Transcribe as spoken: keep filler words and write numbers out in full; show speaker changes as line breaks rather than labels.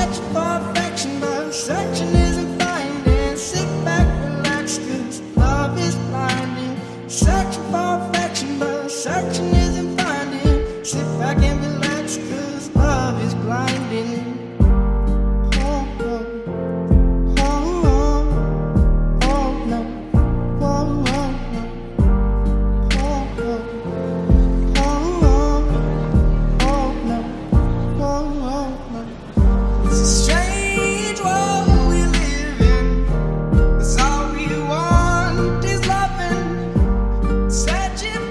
Searching for affection, but searching isn't finding. Sit back, relax, cause love is blinding. Searching for affection, but searching isn't finding. Sit back and relax, cause love is blinding. Searching